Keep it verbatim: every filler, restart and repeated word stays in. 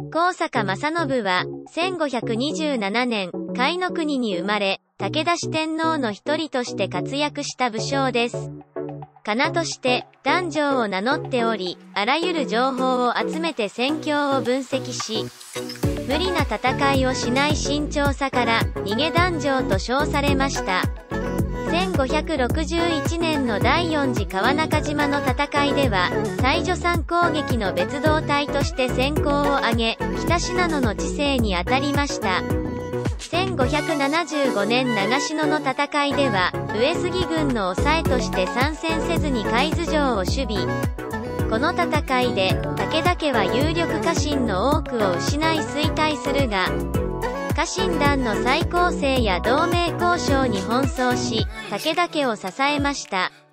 高坂正信は、せんごひゃくにじゅうななねん、甲斐の国に生まれ、武田四天王の一人として活躍した武将です。かなとして、壇上を名乗っており、あらゆる情報を集めて戦況を分析し、無理な戦いをしない慎重さから、逃げ壇上と称されました。せんごひゃくろくじゅういちねんの第四次川中島の戦いでは、西女山攻撃の別動隊として戦功を挙げ、北信濃の治世に当たりました。せんごひゃくななじゅうごねん長篠の戦いでは、上杉軍の抑えとして参戦せずに海津城を守備。この戦いで、武田家は有力家臣の多くを失い衰退するが、家臣団の再構成や同盟交渉に奔走し、武田家を支えました。